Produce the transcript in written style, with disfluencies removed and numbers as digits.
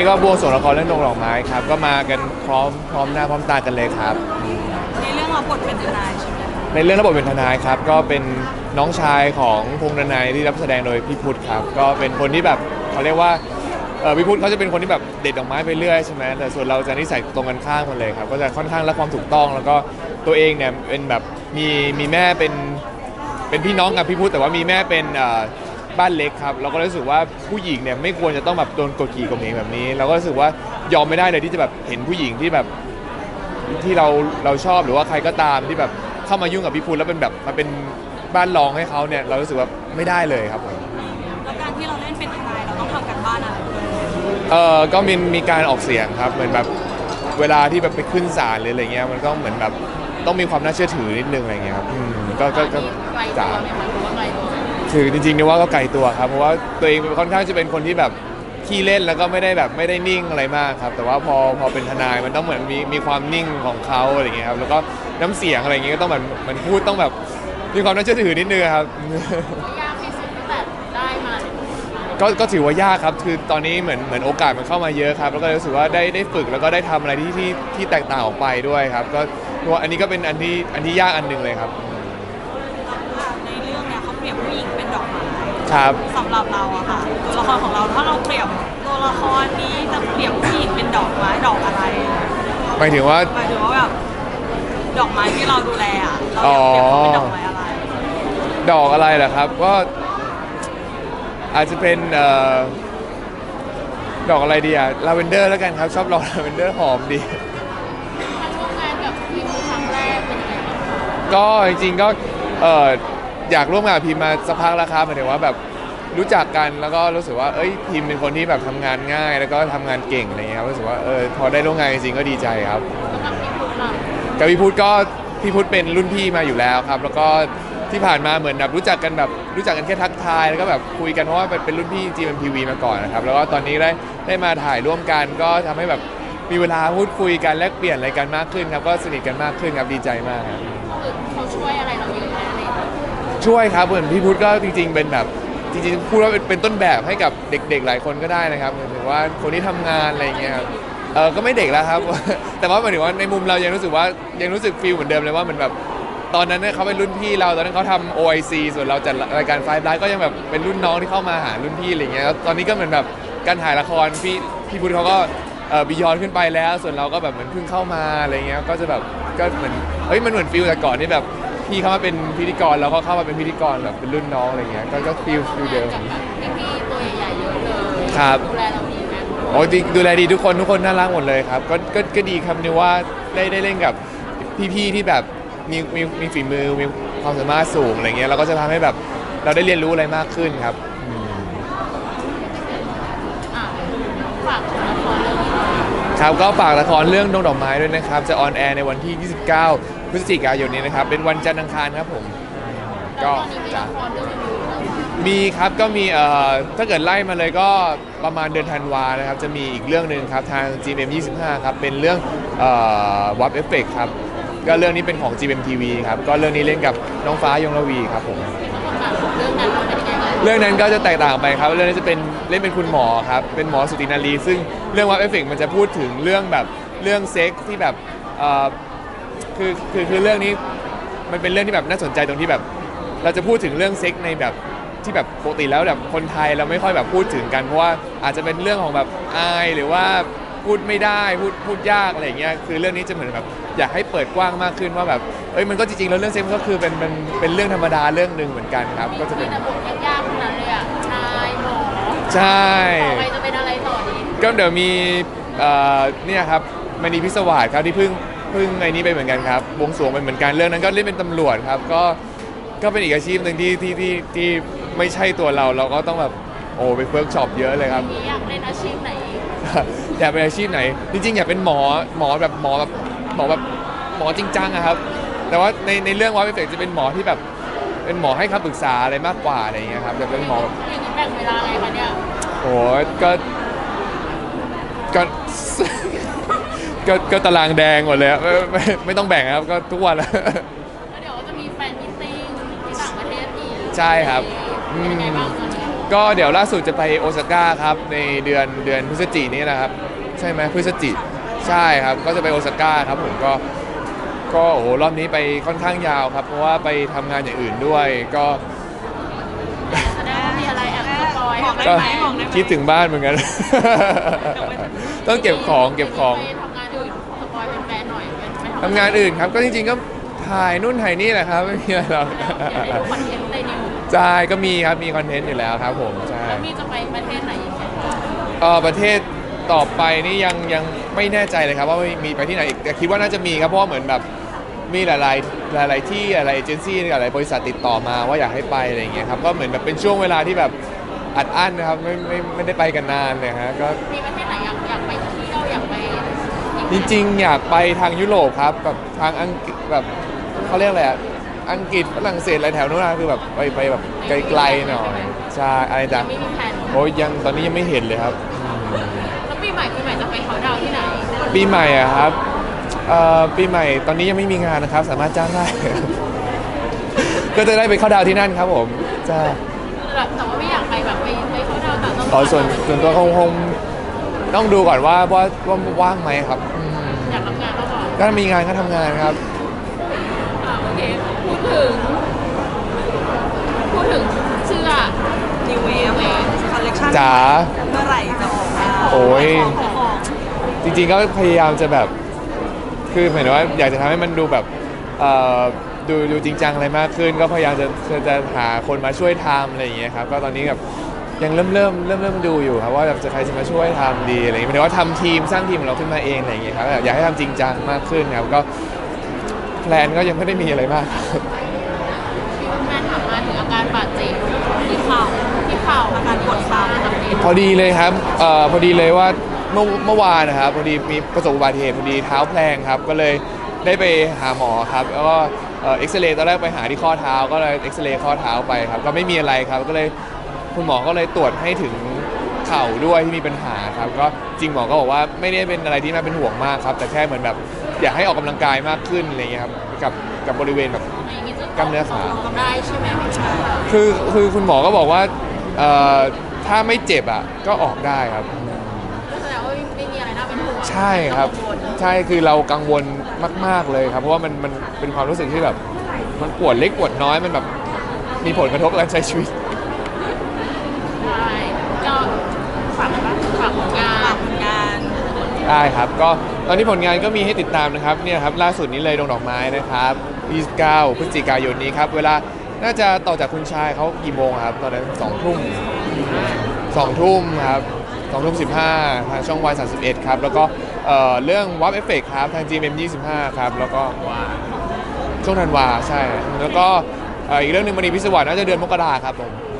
นี้ก็บวงสรวงละครเรื่องดงดอกไม้ครับก็มากันพร้อมหน้าพร้อมตากันเลยครับในเรื่องเราบทเป็นทนายใช่ไหมในเรื่องระบบเป็นทนายครับก็เป็นน้องชายของพงษ์ดนัยที่รับแสดงโดยพี่พุทธครับก็เป็นคนที่แบบเขาเรียกว่าพี่พุทธเขาจะเป็นคนที่แบบเด็ดดอกไม้ไปเรื่อยใช่ไหมแต่ส่วนเราจะนิสัยตรงกันข้ามกันเลยครับก็จะค่อนข้างรักความถูกต้องแล้วก็ตัวเองเนี่ยเป็นแบบมีแม่เป็นพี่น้องกับพี่พุทธแต่ว่ามีแม่เป็นบ้านเล็กครับเราก็รู้สึกว่าผู้หญิงเนี่ยไม่ควรจะต้องแบบโดนกดขี่ข่มเหงแบบนี้เราก็รู้สึกว่ายอมไม่ได้เลยที่จะแบบเห็นผู้หญิงที่แบบที่เราชอบหรือว่าใครก็ตามที่แบบเข้ามายุ่งกับพี่พุทธแล้วเป็นแบบมาเป็นบ้านรองให้เขาเนี่ยเรารู้สึกว่าไม่ได้เลยครับผมแล้วการที่เราเล่นเป็นทนายเราต้องทำกันบ้านอะไรด้วยก็มีการออกเสียงครับเหมือนแบบเวลาที่แบบไปขึ้นศาลหรืออะไรเงี้ยมันก็เหมือนแบบต้องมีความน่าเชื่อถือนิดนึงอะไรเงี้ยครับก็จ๋าคือจริงๆเนี่ยว่าก็ไกลตัวครับเพราะว่าตัวเองค่อนข้างจะเป็นคนที่แบบขี้เล่นแล้วก็ไม่ได้นิ่งอะไรมากครับแต่ว่าพอเป็นทนายมันต้องเหมือนมีความนิ่งของเขาอะไรเงี้ยครับแล้วก็น้ำเสียงอะไรเงี้ยก็ต้องแบบมันพูดต้องแบบมีความน่าเชื่อถือนิดนึงครับยากที่สุดตั้งแต่ได้มาก็ถือว่ายากครับคือตอนนี้เหมือนโอกาสมันเข้ามาเยอะครับแล้วก็รู้สึกว่าได้ฝึกแล้วก็ได้ทำอะไรที่แตกต่างออกไปด้วยครับก็ตัวอันนี้ก็เป็นอันที่ยากอันหนึ่งเลยครับในเรื่องเนี่ยเขาเปรียบผู้หญิงเป็นดอกไม้ครับสำหรับเราอะค่ะตัวละครของเราถ้าเราเปรียบตัวละครนี้จะเปรียบผู้หญิงเป็นดอกไม้ดอกอะไรหมายถึงว่าแบบดอกไม้ที่เราดูแลอะเราเปรียบเขาเป็นดอกไม้อะไรดอกอะไรล่ะครับก็อาจจะเป็นดอกอะไรดีอะลาเวนเดอร์แล้วกันครับชอบดอกลาเวนเดอร์หอมดีร่วมงานกับพิมครั้งแรกเป็นยังไงบ้างก็จริงๆก็อยากร่วมงานกับพิมมาสักพักแล้วครับหมายถึงว่าแบบรู้จักกันแล้วก็รู้สึกว่าพิมเป็นคนที่แบบทำงานง่ายแล้วก็ทำงานเก่งอะไรเงี้ยครับรู้สึกว่าพอได้ร่วมงานจริงๆก็ดีใจครับกับพี่พุทธก็พี่พุทธเป็นรุ่นพี่มาอยู่แล้วครับแล้วก็ที่ผ่านมาเหมือนแบบรู้จักกันแค่ทักทายแล้วก็แบบคุยกันเพราะว่าเป็นรุ่นพี่ GMMTV มาก่อนนะครับแล้วก็ตอนนี้ได้มาถ่ายร่วมกันก็ทำให้แบบมีเวลาพูดคุยกันแลกเปลี่ยนอะไรกันมากขึ้นครับก็สนิทกันมากขึ้นครับดีใจมากครับเขาช่วยอะไรเราเยอะไหมช่วยครับเหมือนพี่พุทธก็จริงๆเป็นแบบจริงๆพูดว่าเป็นต้นแบบให้กับเด็กๆหลายคนก็ได้นะครับหมายถึงว่าคนที่ทำงานอะไรอย่างเงี้ยครับก็ไม่เด็กแล้วครับ แต่ว่าหมายถึงว่าในมุมเรายังรู้สึกฟีลเหมือนเดิมเลยว่าเหมือนแบบตอนนั้นเนี่ยเขาเป็นรุ่นพี่เราตอนนั้นเขาทำ OIC ส่วนเราจัดรายการFive Liveก็ยังแบบเป็นรุ่นน้องที่เข้ามาหารุ่นพี่อะไรเงี้ยตอนนี้ก็เหมือนแบบการถ่ายละครพี่พุทธเขาก็บียอนขึ้นไปแล้วส่วนเราก็แบบเหมือนเพิ่งเข้ามาอะไรเงี้ยก็จะแบบก็เหมือนมันเหมือนฟีลแต่ก่อนนี่แบบพี่เข้ามาเป็นพิธีกรแล้วก็เข้ามาเป็นพิธีกรแบบเป็นรุ่นน้องอะไรเงี้ยก็ฟีลเดิมพี่ตัวใหญ่ๆเยอะเลยครับดูแลเราดีไหมโอ้ดูแลดีทุกคนน่ารักหมดเลยครับก็ดีครับนี่ว่าได้เล่นกับพี่ๆที่แบบมีฝีมือมีความสามารถสูงอะไรเงี้ยเราก็จะทำให้แบบเราได้เรียนรู้อะไรมากขึ้นครับฝากละครเรื่องนี้ครับก็ฝากละครเรื่องดงดอกไม้ด้วยนะครับจะออนแอร์ในวันที่29พฤศจิกายนนี้นะครับเป็นวันจันทร์อังคารครับผมก็จะมีครับก็มีถ้าเกิดไล่มาเลยก็ประมาณเดือนธันวานะครับจะมีอีกเรื่องหนึ่งครับทาง GMM25 ครับเป็นเรื่องWhat Effect ครับก็เรื่องนี้เป็นของ GMMTV ครับก็เรื่องนี้เล่นกับน้องฟ้ายงระวีครับผมเรื่องนั้นก็จะแตกต่างไปครับเรื่องนี้จะเป็นเล่นเป็นคุณหมอครับเป็นหมอสุตินารีซึ่งเรื่อง What Effect มันจะพูดถึงเรื่องแบบเรื่องเซ็กที่แบบคือเรื่องนี้มันเป็นเรื่องที่แบบน่าสนใจตรงที่แบบเราจะพูดถึงเรื่องเซ็กในแบบที่แบบปกติแล้วแบบคนไทยเราไม่ค่อยแบบพูดถึงกันเพราะว่าอาจจะเป็นเรื่องของแบบอายหรือว่าพูดไม่ได้พูดยากอะไรอย่างเงี้ยคือเรื่องนี้จะเหมือนแบบอยากให้เปิดกว้างมากขึ้นว่าแบบมันก็จริงๆแล้วเรื่องเซ็กมันก็คือเป็นเรื่องธรรมดาเรื่องหนึ่งเหมือนกันครับก็จะเป็นบทยากๆขนาดเลยอ่ะชายหมอใช่ต่อไปจะเป็นอะไรต่อดีก็เดี๋ยวมีเนี่ยครับมณีพิศวาสครับที่เพิ่งไอ้นี้ไปเหมือนกันครับบวงสรวงไปเหมือนกันเรื่องนั้นก็เล่นเป็นตำรวจครับก็เป็นอีกอาชีพหนึ่งที่ไม่ใช่ตัวเราก็ต้องแบบไปเวิร์กช็อปเยอะเลยครับอยากเล่นอาชีพไหนอยากเป็นอาชีพไหนจริงๆอยากเป็นหมอแบบหมอจริงจังอะครับแต่ว่าในเรื่องว่าเป็นจะเป็นหมอที่แบบเป็นหมอให้คำปรึกษาอะไรมากกว่าอะไรอย่างเงี้ยครับแต่เป็นหมอแบ่งเวลาไงคะเนี่ยก็ตารางแดงหมดเลยไม่ต้องแบ่งครับก็ทุกวันแล้วเดี๋ยวจะมีแฟนมิตติ้งที่ต่างประเทศอีกใช่ครับเป็นไงบ้างตอนนี้ก็เดี๋ยวล่าสุดจะไปโอซาก้าครับในเดือนพฤศจิกายนนี้นะครับใช่ไหมพฤศจิกใช่ครับก็จะไปโอซาก้าครับผมก็โอ้โหรอบนี้ไปค่อนข้างยาวครับเพราะว่าไปทำงานอย่างอื่นด้วยก็แสดงว่ามีอะไรแอบสปอยก็ได้ไหมบอกได้ไหมคิดถึงบ้านเหมือนกัน ต้องเก็บของไปทำงานอื่นสปอยเป็นแฟนหน่อยไปทำงานอื่นครับก็จริงๆก็ถ่ายนู่นถ่ายนี่แหละครับไม่มีอะไรหรอกได้ดูคอนเทนต์ในนิวใช่ก็มีครับมีคอนเทนต์อยู่แล้วครับผมใช่แล้วมีจะไปประเทศไหนอีกไหมประเทศต่อไปนี่ยังไม่แน่ใจเลยครับว่ามีไปที่ไหนอีกแต่คิดว่าน่าจะมีครับเพราะว่าเหมือนแบบมีหลายที่หลายเอเจนซี่หลายบริษัทติดต่อมาว่าอยากให้ไปอะไรอย่างเงี้ยครับก็เหมือนแบบเป็นช่วงเวลาที่แบบอัดอั้นนะครับไม่ได้ไปกันนานเลยฮะก็มีประเทศไหนอยากไปเที่ยวอยากไปจริงๆอยากไปทางยุโรปครับแบบทางอังกฤษแบบเขาเรียกอะไรอะอังกฤษฝรั่งเศสอะไรแถวนู้นนะคือแบบไปแบบไกลๆหน่อยใช่อะไรจ้ะไม่มีแผนโอ้ยยังตอนนี้ยังไม่เห็นเลยครับแล้วปีใหม่จะไปเขาดาวน์ที่ไหนปีใหม่อะครับปีใหม่ตอนนี้ยังไม่มีงานนะครับสามารถจ้างได้ ก็จะได้ไปเข้าดาวน์ที่นั่นครับผมจ้าแต่ว่าไม่อยากไปแบบไปเขาดาวน์ต่างจังหวัดอ๋อส่วนตัวคงต้องดูก่อนว่าว่างไหมครับอยากทำงานก็บอกถ้ามีงานก็ทำงานครับโอเคพูดถึงเสื้อ New Wave Collection จ๋าเมื่อไหร่จะออกมาโอ้ยของจริงๆก็พยายามจะแบบคือหมายถึงว่าอยากจะทำให้มันดูแบบดูจริงจังอะไรมากขึ้น ก็พยายามจะหาคนมาช่วยทำอะไรอย่างเงี้ยครับก็ตอนนี้แบบยังเริ่มดูอยู่ครับว่าแบบจะใครจะมาช่วยทำดีอะไรอย่างเงี้ยหมายถึงว่าทำทีมสร้างทีมของเราขึ้นมาเองอะไรอย่างเงี้ยครับอยากให้ทำจริงจังมากขึ้นครับก็แพลนก็ยังไม่ได้มีอะไรมากพี่แม่ถามมาถึงอาการบาดเจ็บที่เข่าอาการปวดเข่าอัปเดตพอดีเลยครับพอดีเลยว่าเมื่อวานนะครับพอดีมีประสบอุบัติเหตุพอดีเท้าแพลงครับก็เลยได้ไปหาหมอครับแล้วก็เอ็กซเรย์ตอนแรกไปหาที่ข้อเท้าก็เลยเอ็กซเรย์ข้อเท้าไปครับก็ไม่มีอะไรครับก็เลยคุณหมอก็เลยตรวจให้ถึงเข่าด้วยที่มีปัญหาครับก็จริงหมอก็บอกว่าไม่ได้เป็นอะไรที่น่าเป็นห่วงมากครับแต่แค่เหมือนแบบอยากให้ออกกำลังกายมากขึ้นอะไรเงี้ยครับกับบริเวณแบบกล้ามเนื้อขาได้ใช่ไหมคือคุณหมอก็บอกว่าถ้าไม่เจ็บอ่ะก็ออกได้ครับก็แสดงว่าไม่มีอะไรน่าเป็นห่วงใช่ครับใช่คือเรากังวลมากๆเลยครับเพราะว่ามันเป็นความรู้สึกที่แบบมันปวดเล็กปวดน้อยมันแบบมีผลกระทบกับการใช้ชีวิตได้ก็ฝากผลงานได้ครับก็ตอนนี้ผลงานก็มีให้ติดตามนะครับเนี่ยครับล่าสุดนี้เลยดงดอกไม้นะครับ29พฤศจิกายนนี้ครับเวลาน่าจะต่อจากคุณชายเขากี่โมงครับตอนนั้น2 ทุ่มครับ2 ทุ่ม 15ทางช่องวัน31ครับแล้วก็เรื่องวับเอฟเฟกครับทาง GMM 25ครับแล้วก็ช่วงธันวาใช่แล้วก็อีกเรื่องหนึ่งมณีพิศวาสน่าจะเดือนมกราครับผม